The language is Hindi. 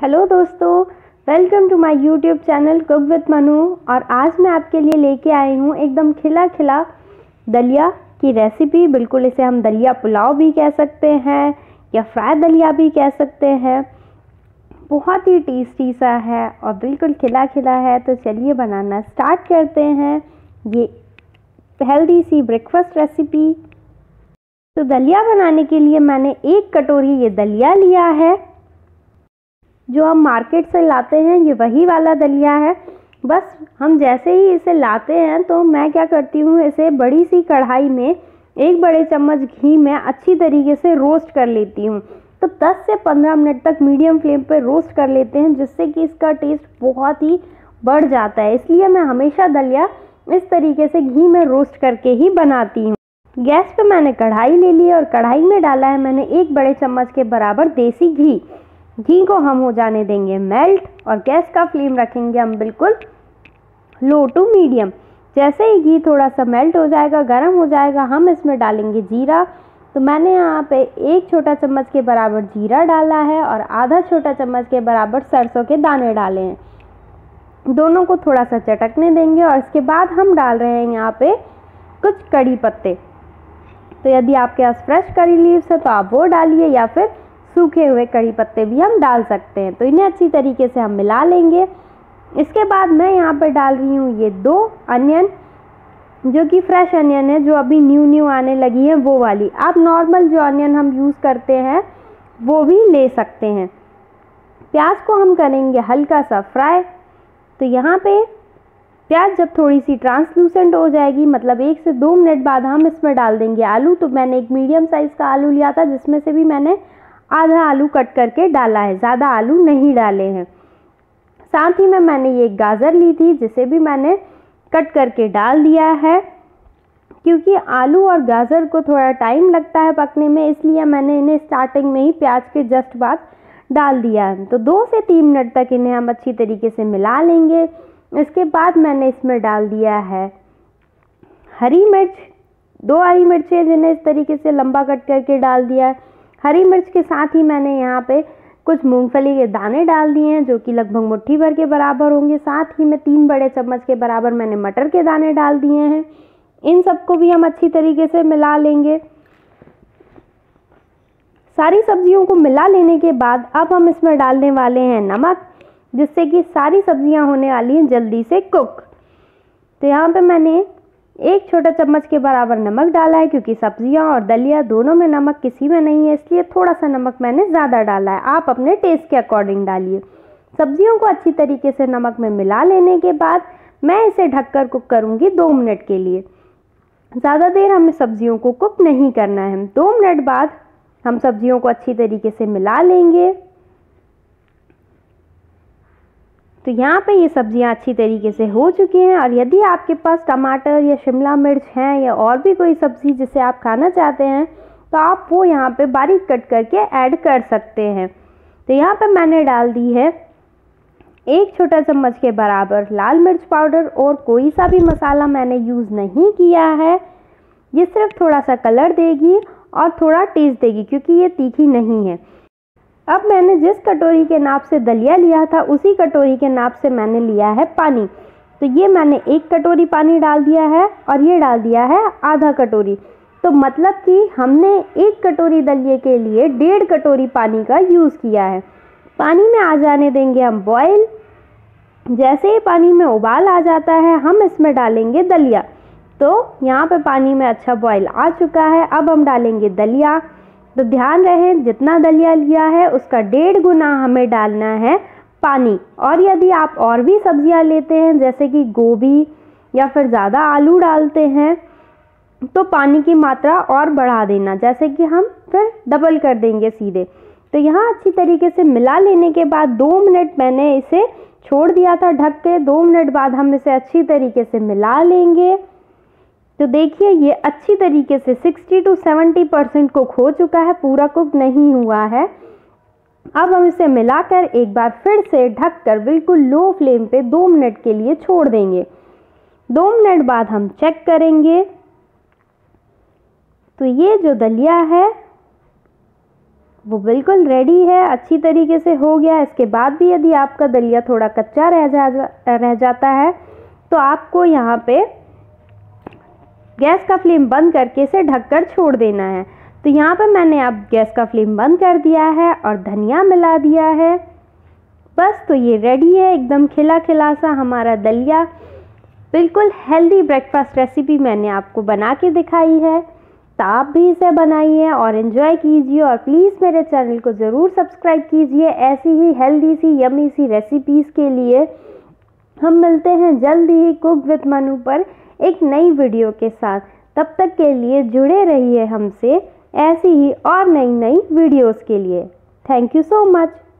हेलो दोस्तों, welcome to my YouTube channel cook with Manu. और आज मैं आपके लिए लेके आई हूँ एकदम खिला खिला दलिया की रेसिपी। बिल्कुल इसे हम दलिया पुलाव भी कह सकते हैं या फ्राई दलिया भी कह सकते हैं। बहुत ही टेस्टी सा है और बिल्कुल खिला खिला है। तो चलिए बनाना स्टार्ट करते हैं ये हेल्दी सी ब्रेकफास्ट रेसिपी। तो दलिया बनाने के लिए मैंने 1 कटोरी ये दलिया लिया है। जो हम मार्केट से लाते हैं ये वही वाला दलिया है। बस हम जैसे ही इसे लाते हैं तो मैं क्या करती हूँ, इसे बड़ी सी कढ़ाई में 1 बड़े चम्मच घी में अच्छी तरीके से रोस्ट कर लेती हूँ। तो 10 से 15 मिनट तक मीडियम फ्लेम पर रोस्ट कर लेते हैं, जिससे कि इसका टेस्ट बहुत ही बढ़ जाता है। इसलिए मैं हमेशा दलिया इस तरीके से घी में रोस्ट करके ही बनाती हूँ। गैस पे मैंने कढ़ाई ले ली और कढ़ाई में डाला है मैंने 1 बड़े चम्मच के बराबर देसी घी। घी को हम हो जाने देंगे मेल्ट और गैस का फ्लेम रखेंगे हम बिल्कुल लो टू मीडियम। जैसे ही घी थोड़ा सा मेल्ट हो जाएगा, गर्म हो जाएगा, हम इसमें डालेंगे जीरा। तो मैंने यहाँ पे 1 छोटा चम्मच के बराबर जीरा डाला है और आधा छोटा चम्मच के बराबर सरसों के दाने डाले हैं। दोनों को थोड़ा सा चटकने देंगे और इसके बाद हम डाल रहे हैं यहाँ पे कुछ कड़ी पत्ते। तो यदि आपके पास फ्रेश करी लीव्स है तो आप वो डालिए या फिर सूखे हुए कड़ी पत्ते भी हम डाल सकते हैं। तो इन्हें अच्छी तरीके से हम मिला लेंगे। इसके बाद मैं यहाँ पर डाल रही हूँ ये 2 अनियन, जो कि फ्रेश अनियन है, जो अभी न्यू आने लगी है वो वाली। आप नॉर्मल जो अनियन हम यूज़ करते हैं वो भी ले सकते हैं। प्याज को हम करेंगे हल्का सा फ्राई। तो यहाँ पे प्याज जब थोड़ी सी ट्रांसलूसेंट हो जाएगी, मतलब 1 से 2 मिनट बाद हम इसमें डाल देंगे आलू। तो मैंने एक मीडियम साइज़ का आलू लिया था, जिसमें से भी मैंने आधा आलू कट करके डाला है, ज़्यादा आलू नहीं डाले हैं। साथ ही में मैंने ये गाजर ली थी, जिसे भी मैंने कट करके डाल दिया है। क्योंकि आलू और गाजर को थोड़ा टाइम लगता है पकने में, इसलिए मैंने इन्हें स्टार्टिंग में ही प्याज के जस्ट बाद डाल दिया है। तो 2 से 3 मिनट तक इन्हें हम अच्छी तरीके से मिला लेंगे। इसके बाद मैंने इसमें डाल दिया है हरी मिर्च, 2 हरी मिर्चें जिन्हें इस तरीके से लंबा कट करके डाल दिया है। हरी मिर्च के साथ ही मैंने यहाँ पे कुछ मूंगफली के दाने डाल दिए हैं, जो कि लगभग मुट्ठी भर के बराबर होंगे। साथ ही में 3 बड़े चम्मच के बराबर मैंने मटर के दाने डाल दिए हैं। इन सबको भी हम अच्छी तरीके से मिला लेंगे। सारी सब्जियों को मिला लेने के बाद अब हम इसमें डालने वाले हैं नमक, जिससे कि सारी सब्जियां होने वाली हैं जल्दी से कुक। तो यहाँ पे मैंने 1 छोटा चम्मच के बराबर नमक डाला है, क्योंकि सब्जियां और दलिया दोनों में नमक किसी में नहीं है, इसलिए थोड़ा सा नमक मैंने ज़्यादा डाला है। आप अपने टेस्ट के अकॉर्डिंग डालिए। सब्जियों को अच्छी तरीके से नमक में मिला लेने के बाद मैं इसे ढककर कुक करूँगी 2 मिनट के लिए। ज़्यादा देर हमें सब्जियों को कुक नहीं करना है। 2 मिनट बाद हम सब्जियों को अच्छी तरीके से मिला लेंगे। तो यहाँ पे ये सब्जियाँ अच्छी तरीके से हो चुकी हैं। और यदि आपके पास टमाटर या शिमला मिर्च हैं या और भी कोई सब्ज़ी जिसे आप खाना चाहते हैं, तो आप वो यहाँ पे बारीक कट करके ऐड कर सकते हैं। तो यहाँ पे मैंने डाल दी है 1 छोटा चम्मच के बराबर लाल मिर्च पाउडर, और कोई सा भी मसाला मैंने यूज़ नहीं किया है। ये सिर्फ थोड़ा सा कलर देगी और थोड़ा टेस्ट देगी, क्योंकि ये तीखी नहीं है। अब मैंने जिस कटोरी के नाप से दलिया लिया था, उसी कटोरी के नाप से मैंने लिया है पानी। तो ये मैंने 1 कटोरी पानी डाल दिया है और ये डाल दिया है आधा कटोरी। तो मतलब कि हमने 1 कटोरी दलिये के लिए 1.5 कटोरी पानी का यूज़ किया है। पानी में आ जाने देंगे हम बॉयल। जैसे ही पानी में उबाल आ जाता है, हम इसमें डालेंगे दलिया। तो यहाँ पे पानी में अच्छा बॉयल आ चुका है। अब हम डालेंगे दलिया। तो ध्यान रहे, जितना दलिया लिया है उसका 1.5 गुना हमें डालना है पानी। और यदि आप और भी सब्जियां लेते हैं, जैसे कि गोभी या फिर ज़्यादा आलू डालते हैं, तो पानी की मात्रा और बढ़ा देना, जैसे कि हम फिर डबल कर देंगे सीधे। तो यहाँ अच्छी तरीके से मिला लेने के बाद 2 मिनट मैंने इसे छोड़ दिया था ढक के। 2 मिनट बाद हम इसे अच्छी तरीके से मिला लेंगे। तो देखिए ये अच्छी तरीके से 60 to 70% कुक हो चुका है, पूरा कुक नहीं हुआ है। अब हम इसे मिलाकर एक बार फिर से ढककर बिल्कुल लो फ्लेम पे 2 मिनट के लिए छोड़ देंगे। 2 मिनट बाद हम चेक करेंगे। तो ये जो दलिया है वो बिल्कुल रेडी है, अच्छी तरीके से हो गया। इसके बाद भी यदि आपका दलिया थोड़ा कच्चा रह जाता है तो आपको यहाँ पे गैस का फ्लेम बंद करके इसे ढककर छोड़ देना है। तो यहाँ पे मैंने अब गैस का फ्लेम बंद कर दिया है और धनिया मिला दिया है। बस तो ये रेडी है, एकदम खिला खिला सा हमारा दलिया। बिल्कुल हेल्दी ब्रेकफास्ट रेसिपी मैंने आपको बना के दिखाई है, तो आप भी इसे बनाइए और एंजॉय कीजिए। और प्लीज़ मेरे चैनल को ज़रूर सब्सक्राइब कीजिए ऐसी ही हेल्दी सी यमी सी रेसिपीज़ के लिए। हम मिलते हैं जल्दी ही कुक विद मनु पर एक नई वीडियो के साथ। तब तक के लिए जुड़े रहिए हमसे ऐसी ही और नई वीडियोस के लिए। Thank you so much.